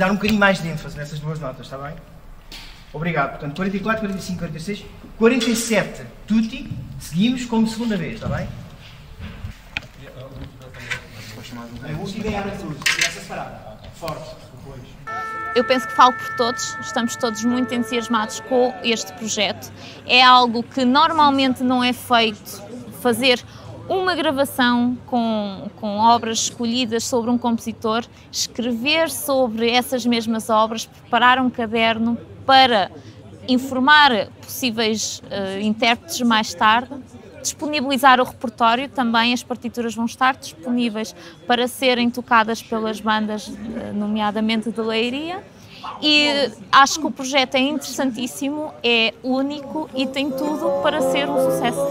dar um bocadinho mais de ênfase nessas duas notas, está bem? Obrigado. Portanto, 44, 45, 46, 47, tutti, seguimos como segunda vez, está bem? A última é a abertura, essa separada. Forte, depois. Eu penso que falo por todos, estamos todos muito entusiasmados com este projeto. É algo que normalmente não é feito, fazer uma gravação com obras escolhidas sobre um compositor, escrever sobre essas mesmas obras, preparar um caderno para informar possíveis intérpretes mais tarde, disponibilizar o repertório, também as partituras vão estar disponíveis para serem tocadas pelas bandas, nomeadamente de Leiria, e acho que o projeto é interessantíssimo, é único e tem tudo para ser um sucesso.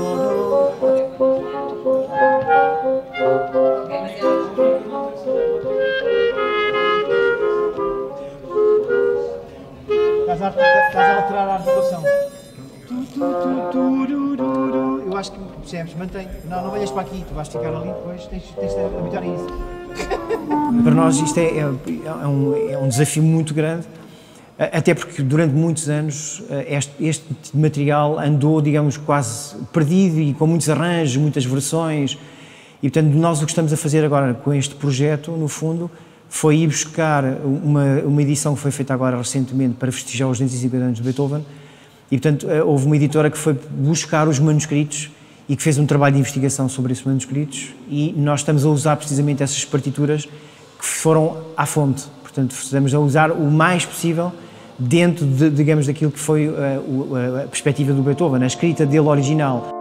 Estás a alterar a articulação. Eu acho que, percebes, mantém. Não venhas para aqui, tu vais ficar ali depois, tens de habituar a isso. Para nós isto é um desafio muito grande, até porque durante muitos anos este material andou, digamos, quase perdido e com muitos arranjos, muitas versões, e portanto nós o que estamos a fazer agora com este projeto, no fundo, foi ir buscar uma edição que foi feita agora recentemente para festejar os 250 anos de Beethoven, e portanto houve uma editora que foi buscar os manuscritos e que fez um trabalho de investigação sobre esses manuscritos, e nós estamos a usar precisamente essas partituras que foram à fonte. Portanto, estamos a usar o mais possível dentro, digamos, daquilo que foi a perspectiva do Beethoven, a escrita dele original.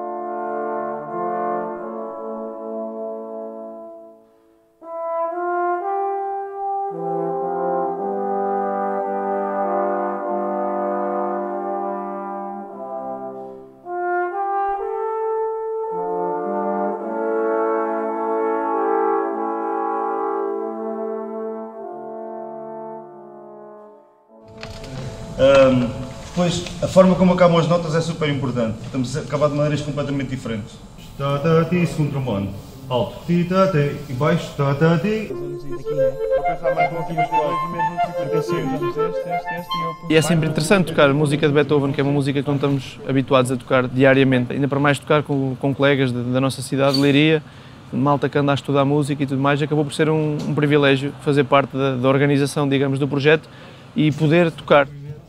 Depois, a forma como acabam as notas é super importante. Estamos a acabar de maneiras completamente diferentes. Ta-ta-ti, segundo trombone. Alto. Ti-ta-ti, e baixo. Ta-ta-ti. Vou pensar mais um E é sempre interessante tocar música de Beethoven, que é uma música que não estamos habituados a tocar diariamente. Ainda para mais tocar com colegas da nossa cidade, Leiria, malta que anda a estudar música e tudo mais. Acabou por ser um privilégio fazer parte da organização, digamos, do projeto e poder tocar.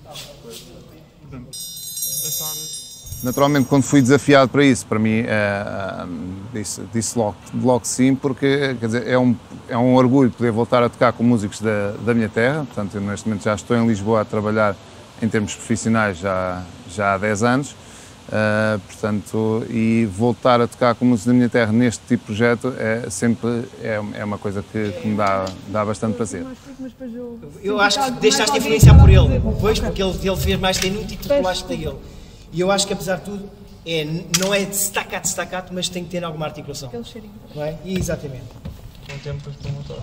Naturalmente, quando fui desafiado para isso, para mim disse logo sim, porque quer dizer, é um orgulho poder voltar a tocar com músicos da minha terra. Portanto, eu neste momento já estou em Lisboa a trabalhar em termos profissionais já há 10 anos. Portanto, e voltar a tocar com músicos da minha terra neste tipo de projeto é uma coisa que me dá bastante prazer. Eu acho que deixaste influenciar por ele, pois, porque ele fez mais tenuto e tu colaste para ele. E eu acho que, apesar de tudo, não é de staccato, mas tem que ter alguma articulação. Aquele cheirinho. Não é? Exatamente. Com o tempo depois tem motor.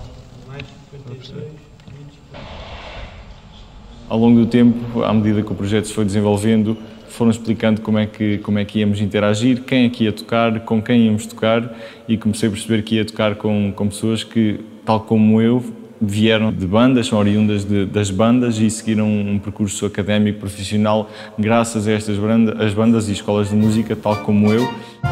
Ao longo do tempo, à medida que o projeto se foi desenvolvendo, foram explicando como é que íamos interagir, quem é que ia tocar, com quem íamos tocar, e comecei a perceber que ia tocar com pessoas que, tal como eu, vieram de bandas, são oriundas das bandas e seguiram um percurso académico profissional graças a estas bandas e escolas de música, tal como eu.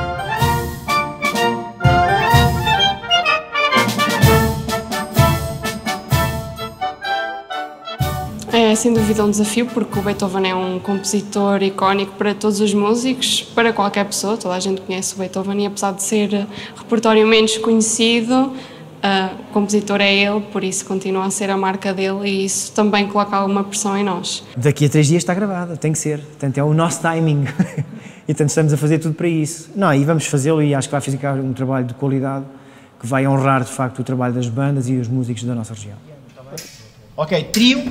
É sem dúvida um desafio, porque o Beethoven é um compositor icónico para todos os músicos, para qualquer pessoa. Toda a gente conhece o Beethoven e, apesar de ser repertório menos conhecido, o compositor é ele, por isso continua a ser a marca dele, e isso também coloca alguma pressão em nós. Daqui a 3 dias está gravada, tem que ser. Portanto, é o nosso timing. E portanto, estamos a fazer tudo para isso. Não, e vamos fazê-lo, e acho que vai ficar um trabalho de qualidade que vai honrar, de facto, o trabalho das bandas e os músicos da nossa região. Ok, trio.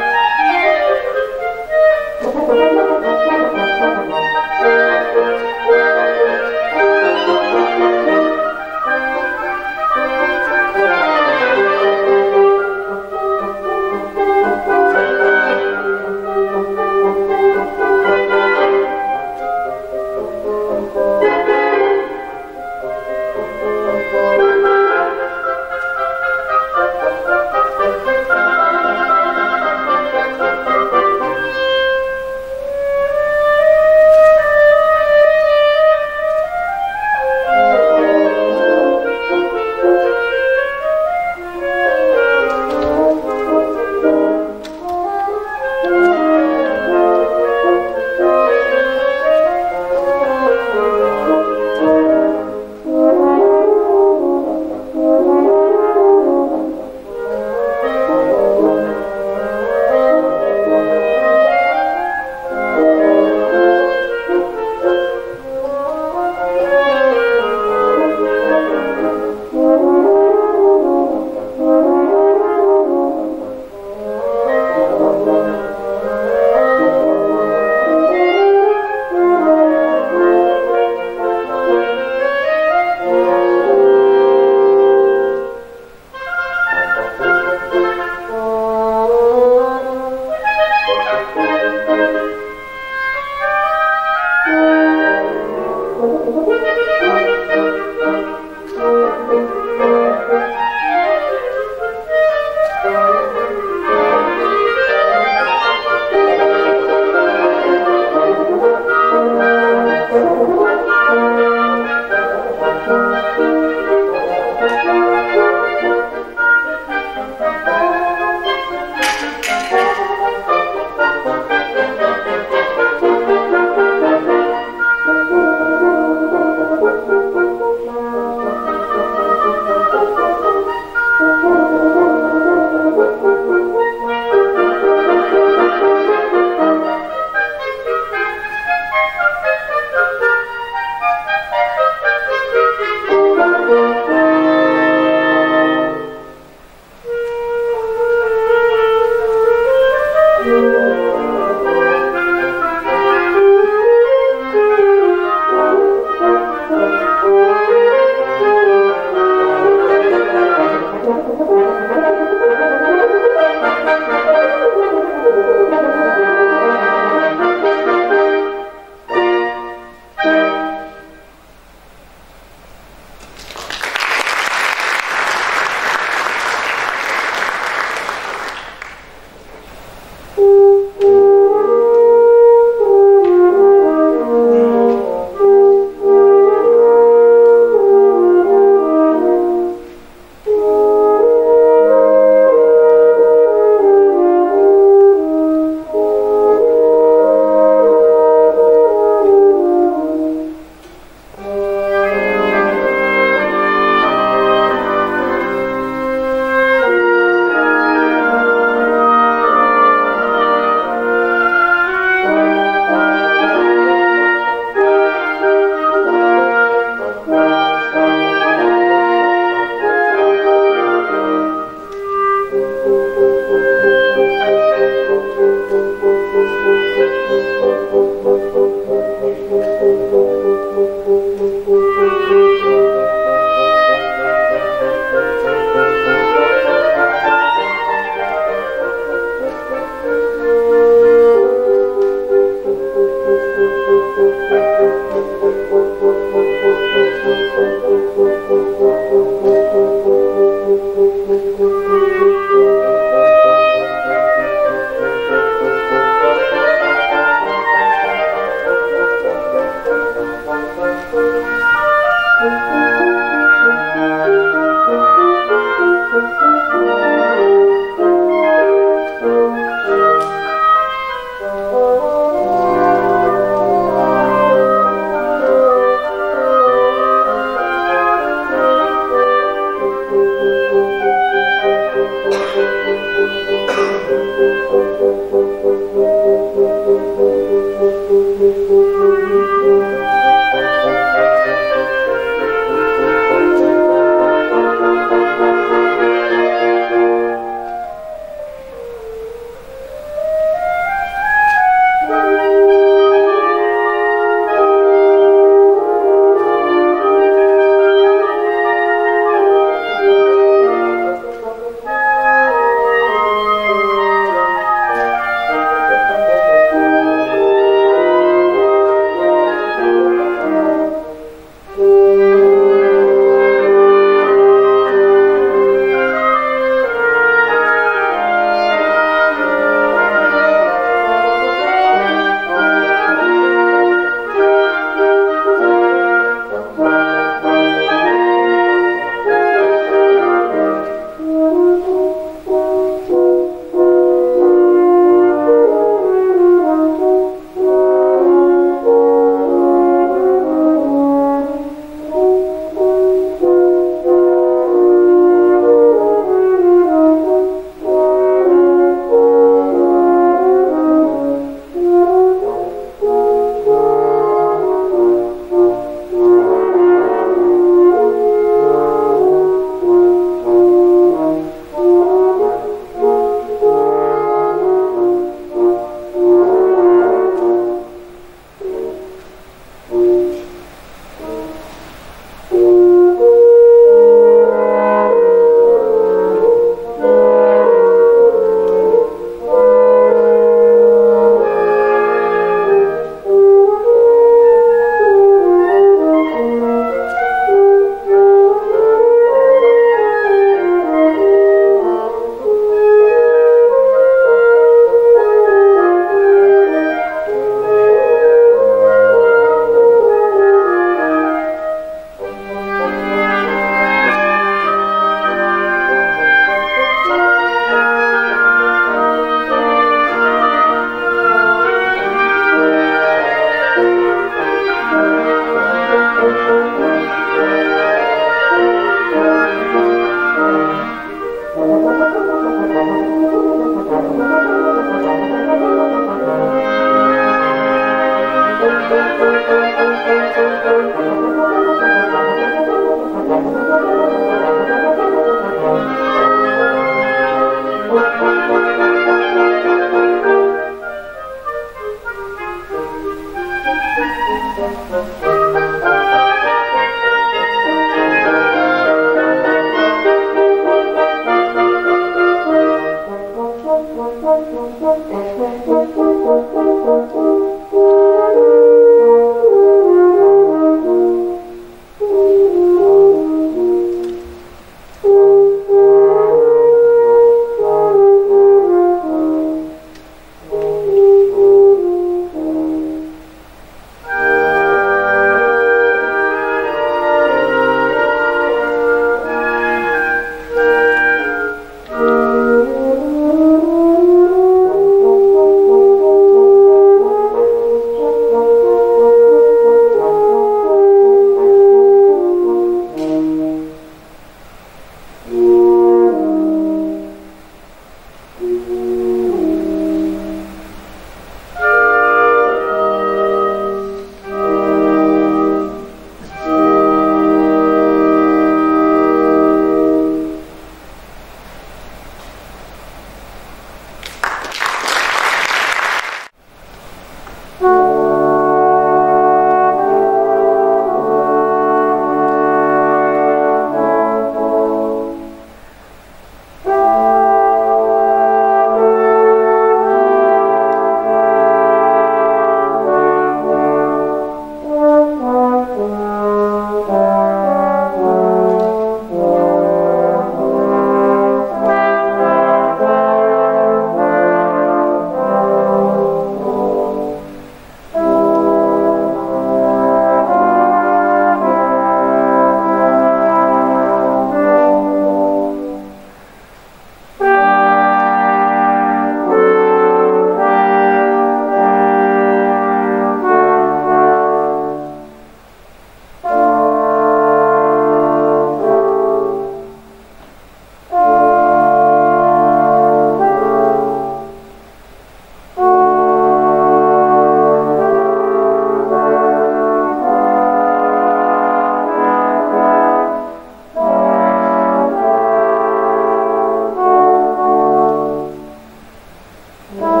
Bye.